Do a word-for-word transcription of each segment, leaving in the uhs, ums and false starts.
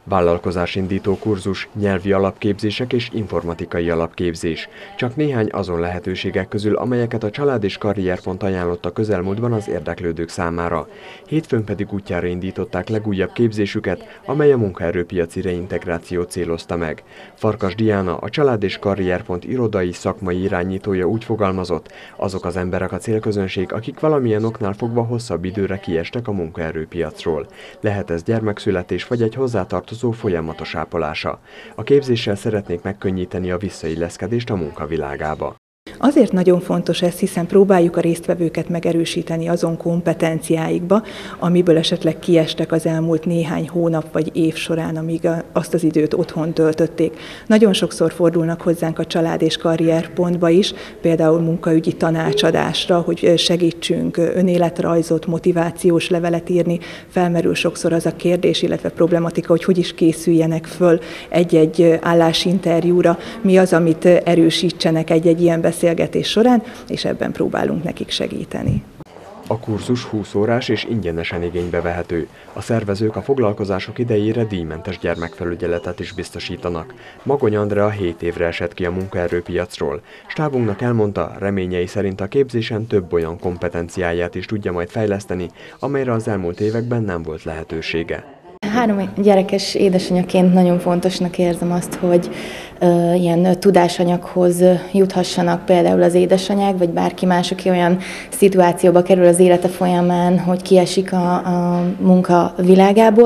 Vállalkozásindító kurzus, nyelvi alapképzések és informatikai alapképzés. Csak néhány azon lehetőségek közül, amelyeket a Család és Karrierpont ajánlott a közelmúltban az érdeklődők számára. Hétfőn pedig útjára indították legújabb képzésüket, amely a munkaerőpiaci reintegrációt célozta meg. Farkas Diana, a Család és Karrierpont irodai szakmai irányítója úgy fogalmazott, azok az emberek a célközönség, akik valamilyen oknál fogva hosszabb időre kiestek a munkaerőpiacról. Lehet ez gyermekszületés vagy egy hozzátartozó folyamatos ápolása. A képzéssel szeretnék megkönnyíteni a visszailleszkedést a munkavilágába. Azért nagyon fontos ez, hiszen próbáljuk a résztvevőket megerősíteni azon kompetenciáikba, amiből esetleg kiestek az elmúlt néhány hónap vagy év során, amíg azt az időt otthon töltötték. Nagyon sokszor fordulnak hozzánk a Család és Karrierpontba is, például munkaügyi tanácsadásra, hogy segítsünk önéletrajzot, motivációs levelet írni. Felmerül sokszor az a kérdés, illetve problematika, hogy hogy is készüljenek föl egy-egy állásinterjúra, mi az, amit erősítsenek egy-egy ilyen beszélgetés során, és ebben próbálunk nekik segíteni. A kurzus húsz órás és ingyenesen igénybe vehető. A szervezők a foglalkozások idejére díjmentes gyermekfelügyeletet is biztosítanak. Magony Andrea hét évre esett ki a munkaerőpiacról. Stábunknak elmondta, reményei szerint a képzésen több olyan kompetenciáját is tudja majd fejleszteni, amelyre az elmúlt években nem volt lehetősége. Három gyerekes édesanyaként nagyon fontosnak érzem azt, hogy uh, ilyen tudásanyaghoz juthassanak például az édesanyák, vagy bárki más, aki olyan szituációba kerül az élete folyamán, hogy kiesik a, a munka világából.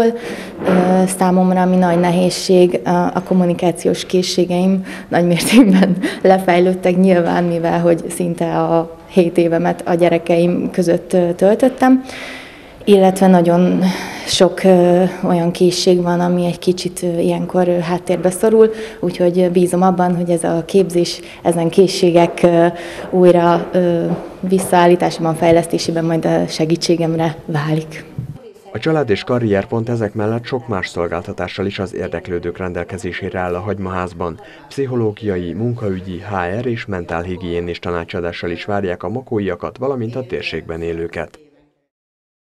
Uh, számomra, ami nagy nehézség, a, a kommunikációs készségeim nagy mértékben lefejlődtek nyilván, mivel hogy szinte a hét évemet a gyerekeim között töltöttem, illetve nagyon sok ö, olyan készség van, ami egy kicsit ö, ilyenkor ö, háttérbe szorul, úgyhogy bízom abban, hogy ez a képzés, ezen készségek ö, újra ö, visszaállításában, fejlesztésében majd a segítségemre válik. A Család és Karrierpont ezek mellett sok más szolgáltatással is az érdeklődők rendelkezésére áll a Hagymaházban. Pszichológiai, munkaügyi, há er és mentálhigiénés tanácsadással is várják a makóiakat, valamint a térségben élőket.